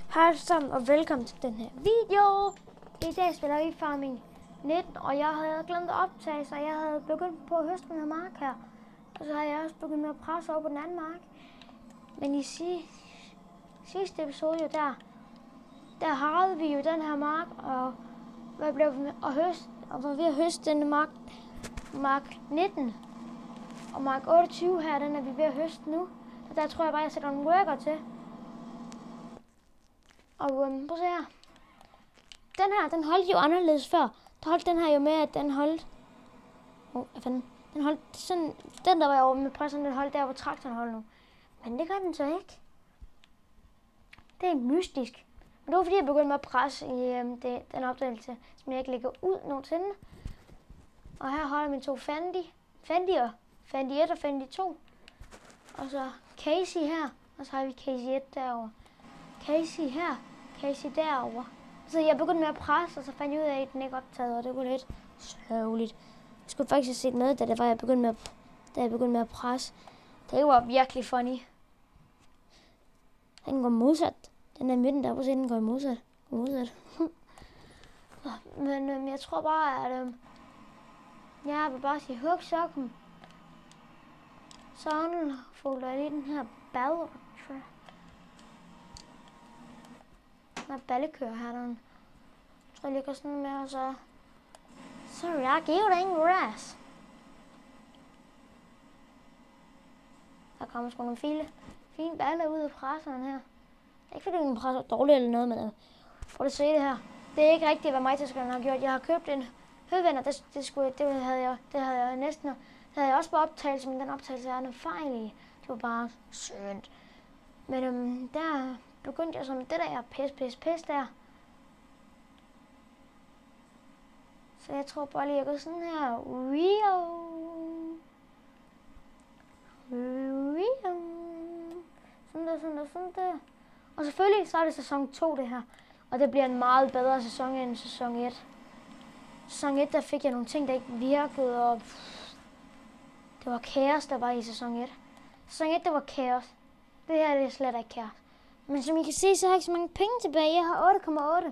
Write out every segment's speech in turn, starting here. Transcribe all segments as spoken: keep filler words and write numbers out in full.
Hej alle sammen og velkommen til den her video. I dag spiller vi Farming nitten, og jeg havde glemt at optage, så jeg havde begyndt på at høste den her mark her. Og så har jeg også begyndt med at presse over på den anden mark. Men i si sidste episode jo der, der harvede vi jo den her mark, og hvad blev vi med at høste, og var ved at høste den mark, mark nitten. Og mark otteogtyve her, den er vi ved at høste nu. Og der tror jeg bare, jeg sætter en worker til. Og um, prøv at se her. Den her, den holdt jo anderledes før. Der holdt den her jo med, at den holdt... Åh, oh, hvad fanden? Den holdt sådan... Den der var over med pressen, den holdt der, hvor traktoren holdt nu. Men det gør den så ikke. Det er mystisk. Men det var fordi, jeg begyndte med at presse i um, det, den opdagelse, som jeg ikke lægger ud nogensinde. Og her holder min to Fendi. Fendi'er. Fendi et og Fendi to. Og så Casey her. Og så har vi Casey et derovre. Casey her, Casey derovre. Så jeg begyndte med at presse, og så fandt jeg ud af, at den ikke optaget, og det var lidt sørgeligt. Jeg skulle faktisk have set med, da det var, jeg begyndte med at, da jeg begyndte med at presse. Det var virkelig funny. Den går modsat. Den er midten der, på siden, den går modsat. modsat. Men øhm, jeg tror bare, at øhm, jeg vil bare sige hug sokken. Sådan folder jeg lige den her ball. Den her ballekør her, den tror jeg ligger sådan med, og så... Sorry, I give it grass. Der kommer sgu nogle fine, fine baller ud af presseren her. Ikke fordi den presser dårligt eller noget, men prøv at se det her. Det er ikke rigtigt, hvad mig til har gjort. Jeg har købt en høvender, det, det, skulle, det, havde jeg, det havde jeg næsten... Det havde jeg også på optagelse, men den optagelse er en fejl i. Det var bare synd. Men øhm, der begyndte jeg som det der pis, pis, pis der. Så jeg tror bare lige, jeg går sådan her. Rio. Rio. Sådan der, sådan der, sådan der. Og selvfølgelig så er det sæson to det her. Og det bliver en meget bedre sæson end sæson et. Sæson et der fik jeg nogle ting, der ikke virkede, og pff, det var kaos, der var i sæson et. Sæson et, det var kaos. Det her det er slet ikke kaos. Men som I kan se, så har jeg ikke så mange penge tilbage. Jeg har otte komma otte.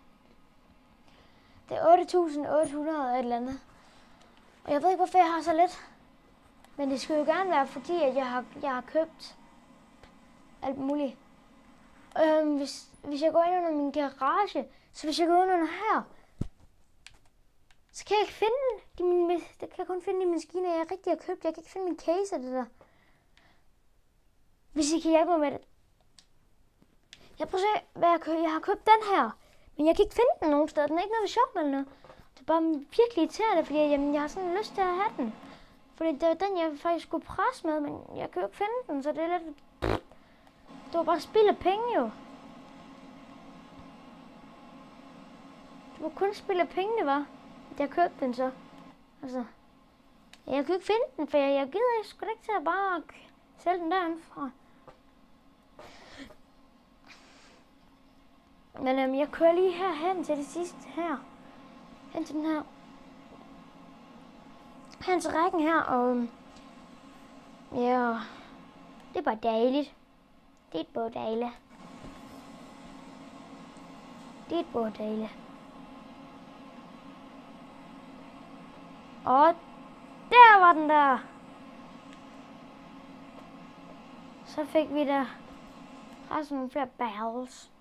Det er otte tusind otte hundrede og et eller andet. Og jeg ved ikke, hvorfor jeg har så lidt. Men det skulle jo gerne være, fordi at jeg har, jeg har købt alt muligt. Øhm, hvis, hvis jeg går ind under min garage, så hvis jeg går ind under her, så kan jeg ikke finde de mine, det kan jeg kun finde de maskiner, jeg rigtig har købt. Jeg kan ikke finde min case af det der. Hvis I kan hjælpe mig med det. Jeg prøver at se, hvad jeg køber. Jeg har købt den her, men jeg kan ikke finde den nogen steder. Den er ikke noget sjovt eller noget. Det er bare virkelig irriterende, fordi jamen, jeg har sådan lyst til at have den. Fordi det var den, jeg faktisk skulle presse med, men jeg kan jo ikke finde den, så det er lidt... Det var bare spild af penge jo. Det var kun spild af penge, det var. Jeg købte den så. Altså, jeg kan ikke finde den, for jeg, jeg gider ikke sgu ikke til at bare sælge den derindfra. Men øhm, jeg kører lige herhen til det sidste her. Hen til den her. Hen til rækken her, og øhm, ja, det er bare dejligt. Det er bare dejligt. Det er bare dejligt. Og der var den der. Så fik vi der resten nogle flere barrels.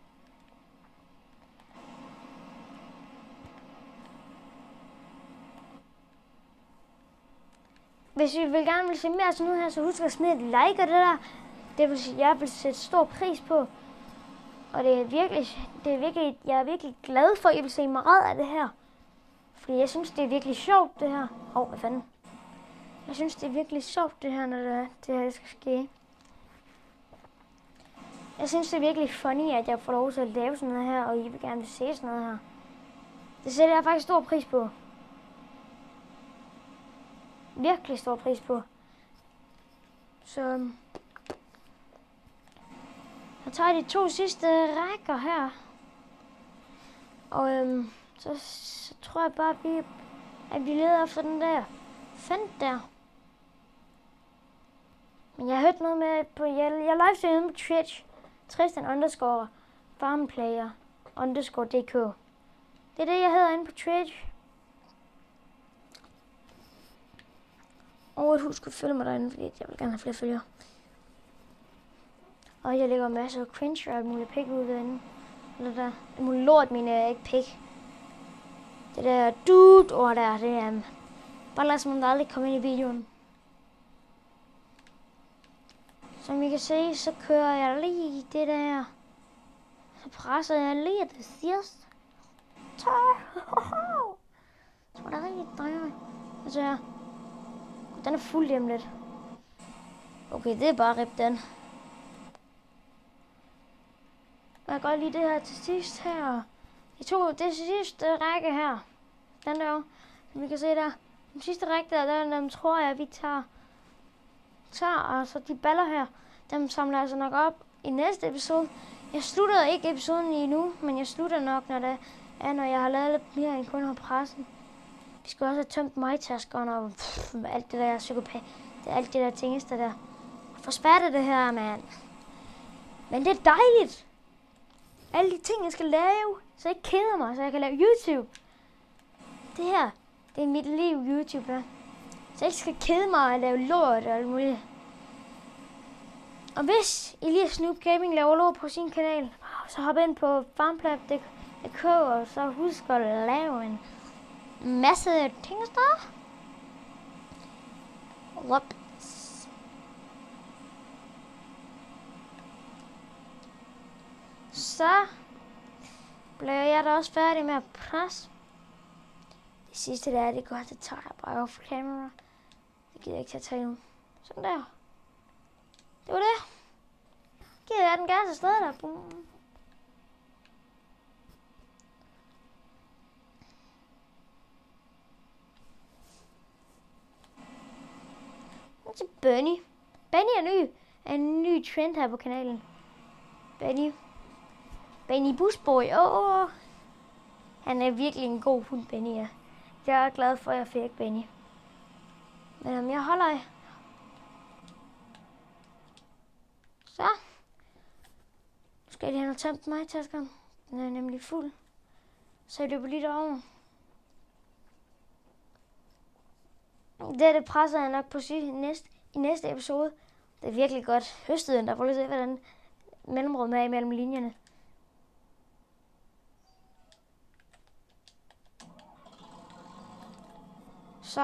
Hvis I vil gerne vil se mere sådan noget her, så husk at smide et like og det der. Det vil sige, jeg vil sætte stor pris på. Og det er virkelig, det er virkelig, jeg er virkelig glad for, at I vil se meget af det her. Fordi jeg synes, det er virkelig sjovt, det her. Åh, oh, hvad fanden. Jeg synes, det er virkelig sjovt, det her, når det, det her skal ske. Jeg synes, det er virkelig funny, at jeg får lov til at lave sådan noget her, og I vil gerne se sådan noget her. Det sætter jeg faktisk stor pris på. Virkelig stor pris på. Så jeg tager de to sidste rækker her. Og øhm, så, så tror jeg bare, at vi, at vi leder efter den der fandt der. Men jeg har hørt noget med, på, jeg, jeg livestreamede på Twitch, Tristan underscore farmplayer underscore dk. Det er det, jeg hedder inde på Twitch. Og husk at følge mig derinde, fordi jeg vil gerne have flere følgere. Og jeg lægger masser af cringe og alt muligt pik ud derinde. Eller der. Det muligt lort, mine ikke pik. Det der dude ord der, det er um, bare lad som om der aldrig kommer ind i videoen. Som I kan se, så kører jeg lige det der. Så presser jeg lige det sidste. Så var der rigtig drenge. Altså her. Den er fuld hjem lidt. Okay, det er bare rip den. Jeg kan godt lide det her til sidst her. De to, det er sidste række her. Den der, som vi kan se der. Den sidste række der, der dem tror jeg, vi tager. Tager, og så de baller her. Dem samler jeg altså nok op i næste episode. Jeg slutter ikke episoden lige nu, men jeg slutter nok, når det er, når jeg har lavet lidt mere end kun har pressen. Vi skal også have tømt mig-taskerne og pff, alt det der psykopat. Det er alt det der tingester der. For spærte det her, mand. Men det er dejligt. Alle de ting, jeg skal lave, så jeg ikke keder mig, så jeg kan lave YouTube. Det her, det er mit liv, YouTube her. Så jeg ikke skal kede mig og lave lort og alt muligt. Og hvis Elias Snoop Gaming laver lort på sin kanal, så hop ind på farmplayer punktum dk og så husk at lave en masse ting der. Whoops. Så bliver jeg da også færdig med at presse. Det sidste der, det går, det tager jeg bare off camera. Det gider jeg ikke til at tage nu. Sådan der. Det var det. Giver jeg den gas afsted der. Boom. Til Benny. Benny er ny. Er en ny trend her på kanalen. Benny. Benny Busboy. Åh. Oh. Han er virkelig en god hund, Benny. Ja. Jeg er glad for, at jeg fik Benny. Men om jeg holder af. Så. Nu skal jeg lige have tømt mig taskeren. Den er nemlig fuld. Så jeg løber lige derover. Det, det presser jeg nok på sig næste, i næste episode. Det er virkelig godt høstet den der. Prøv lige at se, hvordan mellemrummet er imellem linjerne. Så.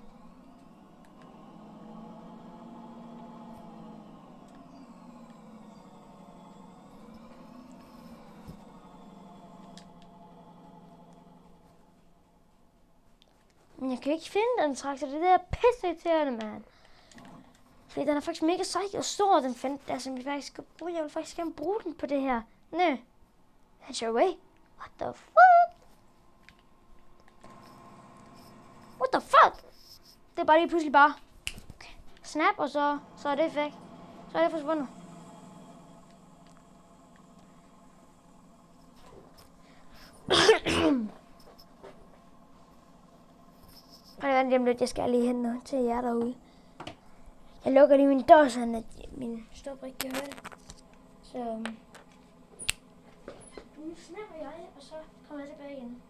Men jeg kan ikke finde den traktor. Det der er pisse irriterende, mand. Fordi den er faktisk mega sej og stor, den fandt der, som vi faktisk skal bruge. Jeg vil faktisk gerne bruge den på det her. Næ. That's your way. What the fuck? What the fuck? Det er bare lige pludselig bare. Okay. Snap, og så, så er det væk. Så er det forsvundet. Og det er lige om lidt, jeg skal lige hen noget til jer derude. Jeg lukker lige min dør, så at min stoprik kan høre det. Så nu snapper jeg, og så kommer jeg tilbage igen.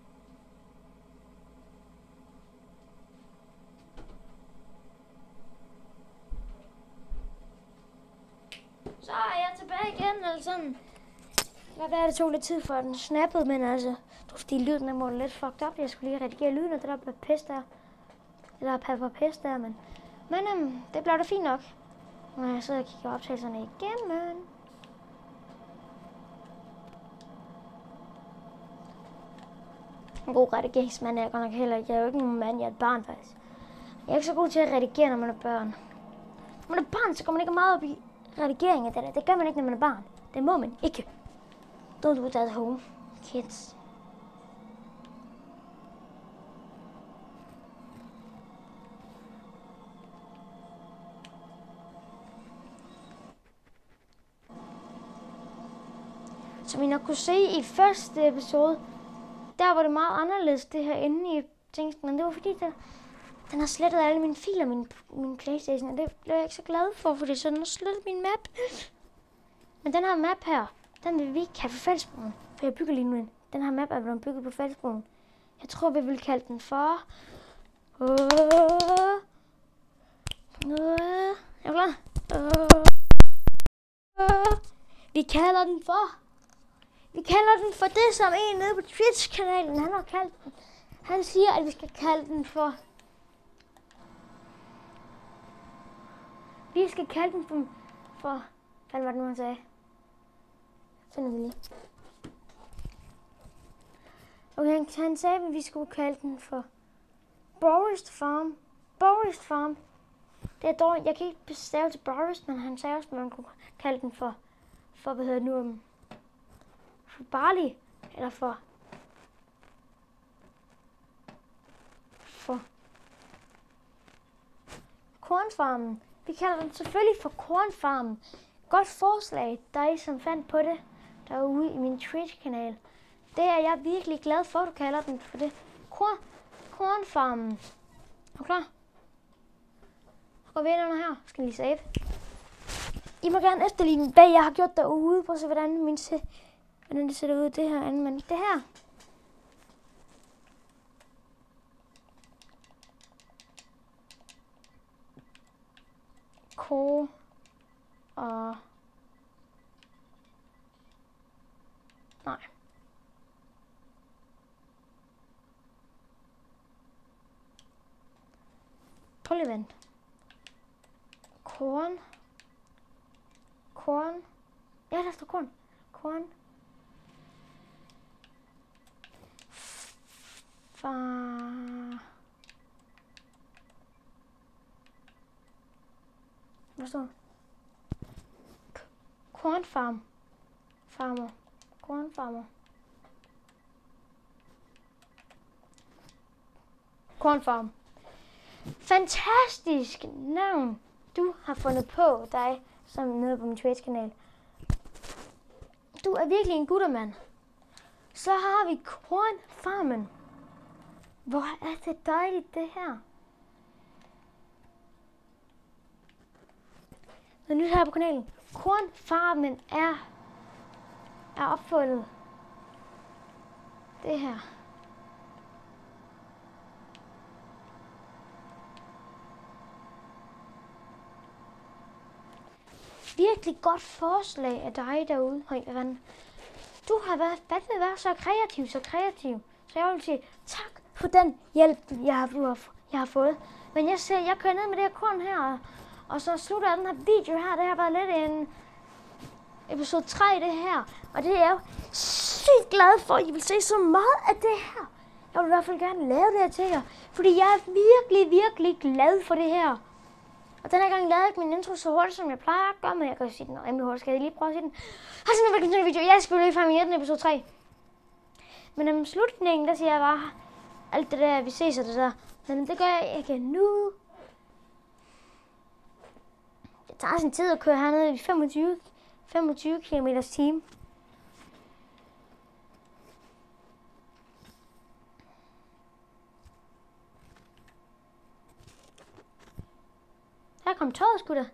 Så er jeg tilbage igen, eller sådan. Det kan være, det tog lidt tid for den snappede, men altså, det var fordi lyden der må lidt fucked up. Jeg skulle lige redigere lyden, og det der blev pisse der. Det der pepper pisse der, men... Men um, det blev da fint nok. Når jeg sidder og kigger optagelserne igennem. En god redigeringsmand er jeg godt nok heller ikke. Jeg er jo ikke nogen mand, jeg er et barn faktisk. Jeg er ikke så god til at redigere, når man er børn. Når man er barn, så går man ikke meget op i redigering af det der. Det gør man ikke, når man er barn. Det må man ikke. Don't do that at home, kids. Som I nok kunne se i første episode, der var det meget anderledes det her inde i tingsten. Men det var fordi, der, den har slettet alle mine filer, min, min Playstation. Og det blev jeg ikke så glad for, fordi så den har slettet min map. Men den her map her, Den vil vi ikke kalde for Fællesbroen, for jeg bygger lige nu en. Den her map er blevet bygget på Fællesbroen. Jeg tror, vi vil kalde den for... Uh, uh, er du klar? Uh, uh, vi kalder den for... Vi kalder den for det, som en nede på Twitch-kanalen, han har kaldt den. Han siger, at vi skal kalde den for... Vi skal kalde den for... for hvad var det nu, han sagde? Finder vi lige. Okay, han sagde, at vi skulle kalde den for... Borist Farm. Borist Farm. Det er dårligt. Jeg kan ikke bestave til Borist, men han sagde også, at man kunne kalde den for... For, hvad hedder det nu? Um, for Barley. Eller for... For... Kornfarmen. Vi kalder den selvfølgelig for Kornfarmen. Godt forslag, der er I, som fandt på det derude i min Twitch-kanal. Det er jeg virkelig glad for, at du kalder den for det. Korn, kornfarmen. Er du klar? Så går vi ind under her. Skal lige save. I må gerne efterligne, hvad jeg har gjort derude. Prøv at se, hvordan, min se, hvordan det ser ud. Det her andet, men det her. Ko og... Nej. Prøv lige vent. Korn. Korn. Ja, der står korn. Korn. Far. Hvad står der? Kornfarm. Farmer. Kornfarmer. Kornfarm. Fantastisk navn, du har fundet på dig, som nede på min Twitch-kanal. Du er virkelig en guttermand. Så har vi Kornfarmen. Hvor er det dejligt, det her. Noget nyt her på kanalen. Kornfarmen er, er opfundet. Det her. Virkelig godt forslag af dig derude. Høj, hvad du har været, fandme været så kreativ, så kreativ. Så jeg vil sige tak for den hjælp, jeg har, du har, jeg har fået. Men jeg ser, jeg kører ned med det her korn her, og, og så slutter jeg den her video her. Det har været lidt en episode tre det her. Og det er jeg jo sygt glad for, at I vil se så meget af det her. Jeg vil i hvert fald gerne lave det her til jer. Fordi jeg er virkelig, virkelig glad for det her. Og den her gang lavede jeg min intro så hurtigt, som jeg plejer at gøre, men jeg kan jo sige den rimelig hurtigt. Skal jeg lige prøve at sige den? Hej, sådan en velkommen til en video. Jeg skal jo lige frem i den episode tre. Men om slutningen, der siger jeg bare alt det der, vi ses og det der. Men det gør jeg ikke nu. Det tager sin tid at køre hernede i femogtyve kilometer i timen. Der kom tøjet, sgu da.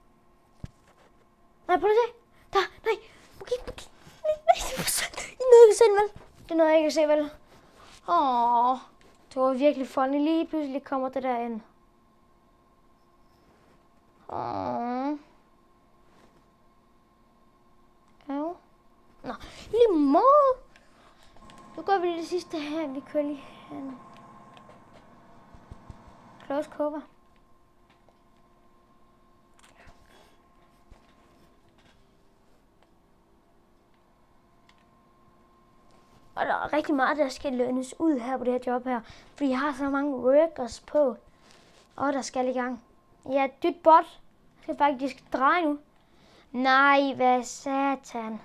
Nej, prøv at se. Der, nej. Okay, okay. Nej, nej, det var så... I nåede ikke at se den, vel? Det nåede jeg ikke at se, vel? Åh, det var virkelig funny. Lige pludselig kommer det der ind. Åh. Ja. Nå, lige måde. Nu gør vi lige det sidste her. Vi kører lige hen. Close cover. Og der er rigtig meget, der skal lønnes ud her på det her job her. Fordi jeg har så mange workers på. Og der skal i gang. Ja, dyt bot. Jeg skal faktisk dreje nu. Nej, hvad satan.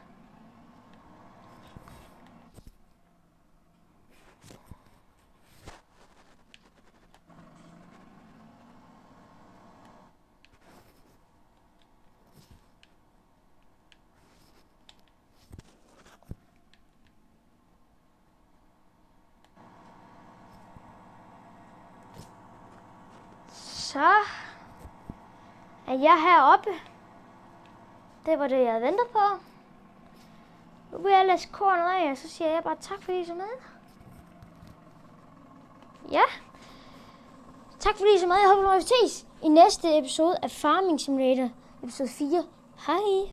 Så er jeg heroppe. Det var det, jeg ventede på. vil jeg læse kornet af, og så siger jeg bare tak, fordi I så med. Ja. Tak fordi I så med. Jeg håber, at vi ses i næste episode af Farming Simulator, episode fire. Hej.